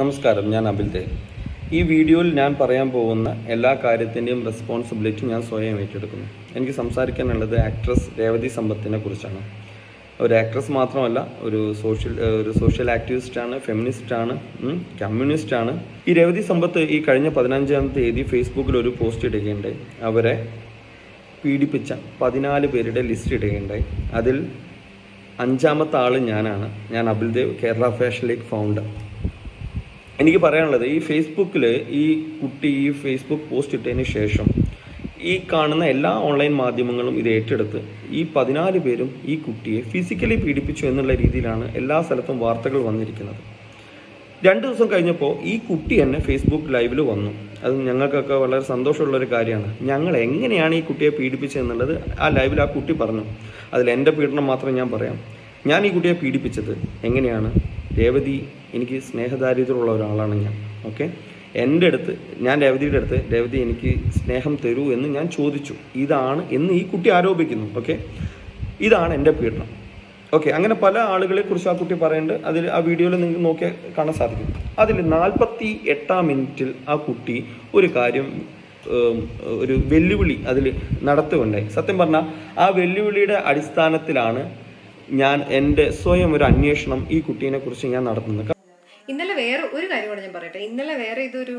നമസ്കാരം, ഞാൻ അബിൽ ദേ. ഈ വീഡിയോയിൽ ഞാൻ പറയാൻ പോകുന്ന എല്ലാ കാര്യത്തിൻ്റെയും റെസ്പോൺസിബിലിറ്റി ഞാൻ സ്വയം ഏറ്റെടുക്കുന്നു. എനിക്ക് സംസാരിക്കാനുള്ളത് ആക്ട്രസ് രേവതി സമ്പത്തിനെ കുറിച്ചാണ്. ഒരു ആക്ട്രസ് മാത്രമല്ല, ഒരു സോഷ്യൽ ആക്ടിവിസ്റ്റാണ്, ഫെമിനിസ്റ്റാണ്, കമ്മ്യൂണിസ്റ്റാണ്. ഈ രേവതി സമ്പത്ത് ഈ കഴിഞ്ഞ 15-ാം തീയതി ഫേസ്ബുക്കിൽ ഒരു പോസ്റ്റ് ഇടുകയുണ്ടായി. അവരെ പീഡിപ്പിച്ച 14 പേരുടെ ലിസ്റ്റ് ഇടുകയുണ്ടായി. അതിൽ 5-ാമത്തെ ആൾ ഞാനാണ്. ഞാൻ Abil Dev, Kerala fashion league founder. എനിക്ക് പറയാനുള്ളത്, ഈ ഫേസ്ബുക്കിൽ ഈ കുട്ടി ഈ ഫേസ്ബുക്ക് പോസ്റ്റ് ഇട്ടതിന് ശേഷം ഈ കാണുന്ന എല്ലാ ഓൺലൈൻ മാധ്യമങ്ങളും ഇത് ഏറ്റെടുത്ത് ഈ 14 പേരും ഈ കുട്ടിയെ ഫിസിക്കലി പീഡിപ്പിച്ചു എന്നുള്ള രീതിയിലാണ് എല്ലാ സ്ഥലത്തും വാർത്തകൾ വന്നിരിക്കുന്നത്. 2 ദിവസം കഴിഞ്ഞപ്പോൾ ഈ കുട്ടി തന്നെ ഫേസ്ബുക്ക് ലൈവിൽ വന്നു. അത് ഞങ്ങൾക്കൊക്കെ വളരെ സന്തോഷമുള്ളൊരു കാര്യമാണ്. ഞങ്ങൾ എങ്ങനെയാണ് ഈ കുട്ടിയെ പീഡിപ്പിച്ചതെന്നുള്ളത് ആ ലൈവിൽ ആ കുട്ടി പറഞ്ഞു. അതിൽ എൻ്റെ പീഡനം മാത്രം ഞാൻ പറയാം. ഞാൻ ഈ കുട്ടിയെ പീഡിപ്പിച്ചത് എങ്ങനെയാണ്? രേവതി, എനിക്ക് സ്നേഹദാരിദ്ര്യമുള്ള ഒരാളാണ് ഞാൻ. ഓക്കെ, എൻ്റെ അടുത്ത്, ഞാൻ രേവതിയുടെ അടുത്ത്, രേവതി എനിക്ക് സ്നേഹം തരൂ എന്ന് ഞാൻ ചോദിച്ചു. ഇതാണ് എന്ന് ഈ കുട്ടി ആരോപിക്കുന്നു. ഓക്കെ, ഇതാണ് എൻ്റെ പീഡനം. ഓക്കെ, അങ്ങനെ പല ആളുകളെ കുറിച്ച് ആ കുട്ടി പറയുന്നുണ്ട്. അതിൽ ആ വീഡിയോയിൽ നിങ്ങൾക്ക് നോക്കിയാൽ കാണാൻ സാധിക്കും. അതിൽ 48-ാം മിനിറ്റിൽ ആ കുട്ടി ഒരു കാര്യം, ഒരു വെല്ലുവിളി അതിൽ നടത്തുകയുണ്ടായി. സത്യം പറഞ്ഞാൽ ആ വെല്ലുവിളിയുടെ അടിസ്ഥാനത്തിലാണ് ഞാൻ എൻ്റെ സ്വയം ഒരു അന്വേഷണം ഈ കുട്ടീനെ കുറിച്ച് ഞാൻ നടത്തുന്നത്. ഇന്നലെ വേറെ ഒരു കാര്യം കൂടെ ഞാൻ പറയട്ടെ. ഇന്നലെ വേറെ ഇതൊരു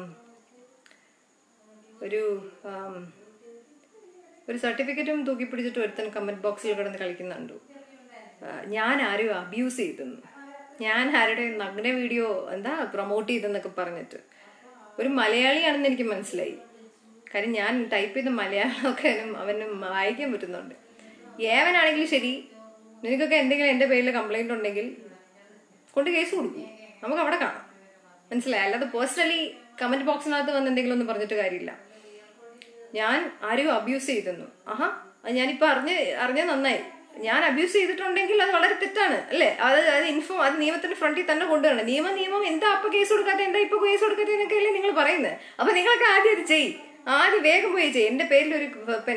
ഒരു സർട്ടിഫിക്കറ്റും തൂക്കി പിടിച്ചിട്ട് ഒരുത്തൻ കമന്റ് ബോക്സിൽ കിടന്ന് കളിക്കുന്നുണ്ടു. ഞാൻ ആരും അബ്യൂസ് ചെയ്തെന്ന്, ഞാൻ ആരുടെ നഗ്ന വീഡിയോ പ്രൊമോട്ട് ചെയ്തെന്നൊക്കെ പറഞ്ഞിട്ട്. ഒരു മലയാളിയാണെന്ന് എനിക്ക് മനസ്സിലായി. കാര്യം ഞാൻ ടൈപ്പ് ചെയ്ത മലയാളമൊക്കെ അവനും വായിക്കാൻ പറ്റുന്നുണ്ട്. ഏവനാണെങ്കിലും ശരി, നിനക്കൊക്കെ എന്തെങ്കിലും എൻ്റെ പേരിൽ കംപ്ലൈന്റ് ഉണ്ടെങ്കിൽ കൊണ്ട് കേസ് കൊടുക്കും, നമുക്ക് അവിടെ കാണാം. മനസ്സിലായി? അല്ലാതെ പേഴ്സണലി കമന്റ് ബോക്സിനകത്ത് വന്ന് എന്തെങ്കിലും ഒന്നും പറഞ്ഞിട്ട് കാര്യമില്ല. ഞാൻ ആരെയും അബ്യൂസ് ചെയ്തെന്നു. ഞാനിപ്പോൾ അറിഞ്ഞ നന്നായി. ഞാൻ അബ്യൂസ് ചെയ്തിട്ടുണ്ടെങ്കിൽ അത് വളരെ തെറ്റാണ്, അല്ലേ? അത് നിയമത്തിന്റെ ഫ്രണ്ടിൽ തന്നെ കൊണ്ടുവരണം. നിയമം എന്താ അപ്പൊ കേസ് കൊടുക്കാത്ത, എന്താ ഇപ്പൊ കേസ് കൊടുക്കാത്ത എന്നൊക്കെ അല്ലേ നിങ്ങൾ പറയുന്നത്? അപ്പൊ നിങ്ങളൊക്കെ ആദ്യം അത് ചെയ്യും, ആദ്യം വേഗം പോയി ചെയ്യും. എന്റെ പേരിൽ ഒരു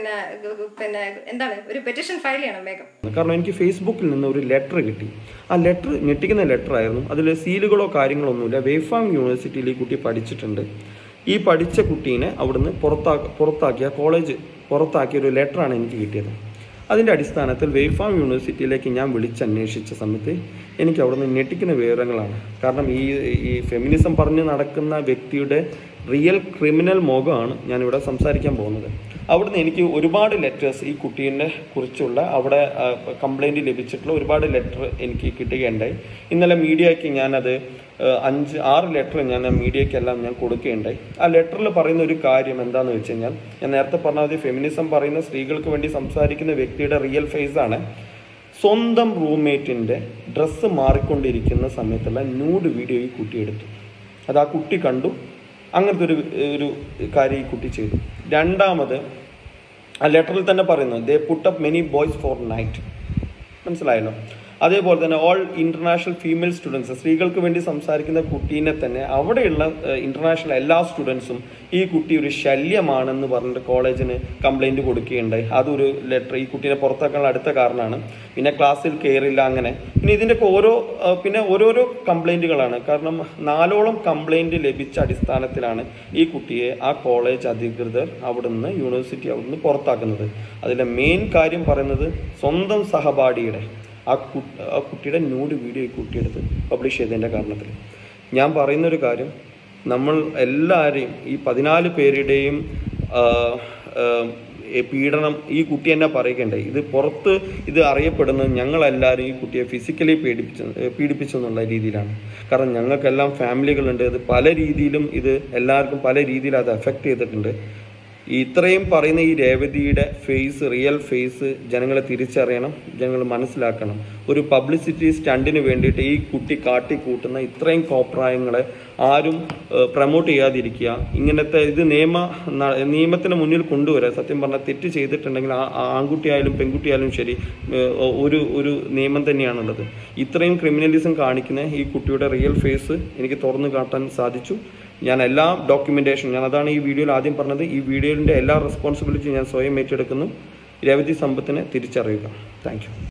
ഒരു പെറ്റീഷൻ ഫയൽ ചെയ്യണം വേഗം. കാരണം എനിക്ക് ഫേസ്ബുക്കിൽ നിന്ന് ഒരു ലെറ്റർ കിട്ടി. ആ ലെറ്റർ ഞെട്ടിക്കുന്ന ലെറ്റർ ആയിരുന്നു. അതിൽ സീലുകളോ കാര്യങ്ങളോ ഒന്നുമില്ല. വേഫാം യൂണിവേഴ്സിറ്റിയിൽ ഈ കുട്ടി പഠിച്ചിട്ടുണ്ട്. ഈ പഠിച്ച കുട്ടീനെ അവിടുന്ന് കോളേജ് പുറത്താക്കിയ ഒരു ലെറ്ററാണ് എനിക്ക് കിട്ടിയത്. അതിൻ്റെ അടിസ്ഥാനത്തിൽ വേഫാം യൂണിവേഴ്സിറ്റിയിലേക്ക് ഞാൻ വിളിച്ചന്വേഷിച്ച സമയത്ത് എനിക്ക് അവിടുന്ന് ഞെട്ടിക്കുന്ന വിവരങ്ങളാണ്. കാരണം ഈ ഫെമിനിസം പറഞ്ഞ് നടക്കുന്ന വ്യക്തിയുടെ റിയൽ ക്രിമിനൽ മുഖമാണ് ഞാനിവിടെ സംസാരിക്കാൻ പോകുന്നത്. അവിടുന്ന് എനിക്ക് ഒരുപാട് ലെറ്റേഴ്സ് ഈ കുട്ടീനെ കുറിച്ചുള്ള അവിടെ കംപ്ലൈൻറ്റ് ലഭിച്ചിട്ടുള്ള ഒരുപാട് ലെറ്റർ എനിക്ക് കിട്ടുകയുണ്ടായി. ഇന്നലെ മീഡിയയ്ക്ക് ഞാനത് 5-6 ലെറ്റർ ഞാൻ മീഡിയയ്ക്കെല്ലാം ഞാൻ കൊടുക്കുകയുണ്ടായി. ആ ലെറ്ററിൽ പറയുന്ന ഒരു കാര്യം എന്താണെന്ന് വെച്ച് കഴിഞ്ഞാൽ, ഞാൻ നേരത്തെ പറഞ്ഞ ഫെമിനിസം പറയുന്ന സ്ത്രീകൾക്ക് വേണ്ടി സംസാരിക്കുന്ന വ്യക്തിയുടെ റിയൽ ഫേസാണ്. സ്വന്തം റൂംമേറ്റിൻ്റെ ഡ്രസ്സ് മാറിക്കൊണ്ടിരിക്കുന്ന സമയത്തുള്ള ന്യൂഡ് വീഡിയോ ഈ കുട്ടി എടുത്തു. അത് ആ കുട്ടി കണ്ടു. അങ്ങനത്തെ ഒരു കാര്യം ഈ കുട്ടി ചെയ്തു. രണ്ടാമത്, ആ ലെറ്ററിൽ തന്നെ പറയുന്നു, they put up many boys for night. മനസ്സിലായല്ലോ? അതേപോലെ തന്നെ ഓൾ ഇന്റർനാഷണൽ ഫീമെയിൽ സ്റ്റുഡൻസ്, സ്ത്രീകൾക്ക് വേണ്ടി സംസാരിക്കുന്ന കുട്ടീനെ തന്നെ അവിടെയുള്ള ഇന്റർനാഷണൽ എല്ലാ സ്റ്റുഡൻസും ഈ കുട്ടി ഒരു ശല്യമാണെന്ന് പറഞ്ഞിട്ട് കോളേജിന് കംപ്ലൈൻറ്റ് കൊടുക്കുകയുണ്ടായി. അതൊരു ലെറ്റർ ഈ കുട്ടീനെ പുറത്താക്കാനുള്ള അടുത്ത കാരണമാണ്. പിന്നെ ക്ലാസ്സിൽ കയറില്ല, അങ്ങനെ. പിന്നെ ഇതിൻ്റെ ഓരോരോ കംപ്ലൈൻറ്റുകളാണ്. കാരണം 4ഓളം കംപ്ലൈൻറ്റ് ലഭിച്ച അടിസ്ഥാനത്തിലാണ് ഈ കുട്ടിയെ ആ കോളേജ് അധികൃതർ യൂണിവേഴ്സിറ്റി അവിടുന്ന് പുറത്താക്കുന്നത്. അതിലെ മെയിൻ കാര്യം പറയുന്നത്, സ്വന്തം സഹപാഠിയുടെ ആ കുട്ടിയുടെ ന്യൂഡ് വീഡിയോ ഈ കുട്ടിയെടുത്ത് പബ്ലിഷ് ചെയ്തതിൻ്റെ കാരണത്തിൽ. ഞാൻ പറയുന്നൊരു കാര്യം, നമ്മൾ എല്ലാവരെയും ഈ 14 പേരുടെയും പീഡനം ഈ കുട്ടി തന്നെ പറയുകയുണ്ടായി. ഇത് പുറത്ത് ഇത് അറിയപ്പെടുന്നത് ഞങ്ങളെല്ലാവരും ഈ കുട്ടിയെ ഫിസിക്കലി പീഡിപ്പിച്ചു എന്നുള്ള രീതിയിലാണ്. കാരണം ഞങ്ങൾക്കെല്ലാം ഫാമിലികളുണ്ട്. ഇത് പല രീതിയിലും എല്ലാവർക്കും പല രീതിയിൽ അത് എഫക്റ്റ് ചെയ്തിട്ടുണ്ട്. ഇത്രയും പറയുന്ന ഈ രേവതിയുടെ റിയൽ ഫേസ് ജനങ്ങളെ തിരിച്ചറിയണം, ജനങ്ങൾ മനസ്സിലാക്കണം. ഒരു പബ്ലിസിറ്റി സ്റ്റണ്ടിന് വേണ്ടിയിട്ട് ഈ കുട്ടി കാട്ടിക്കൂട്ടുന്ന ഇത്രയും കോപ്രായങ്ങളെ ആരും പ്രൊമോട്ട് ചെയ്യാതിരിക്കുക. ഇങ്ങനത്തെ ഇത് നിയമത്തിന് മുന്നിൽ കൊണ്ടുവരിക. സത്യം പറഞ്ഞാൽ തെറ്റ് ചെയ്തിട്ടുണ്ടെങ്കിൽ ആൺകുട്ടിയായാലും പെൺകുട്ടിയായാലും ശരി, ഒരു നിയമം തന്നെയാണുള്ളത്. ഇത്രയും ക്രിമിനലിസം കാണിക്കുന്ന ഈ കുട്ടിയുടെ റിയൽ ഫേസ് എനിക്ക് തുറന്നു കാട്ടാൻ സാധിച്ചു. ഞാൻ എല്ലാ ഡോക്യുമെന്റേഷൻ, അതാണ് ഈ വീഡിയോയിൽ ആദ്യം പറഞ്ഞത്. ഈ വീഡിയോയുടെ എല്ലാ റെസ്പോൺസിബിലിറ്റി ഞാൻ സ്വയം ഏറ്റെടുക്കുന്നു. രേവതി സമ്പത്തിനെ തിരിച്ചറിയുക. Thank U.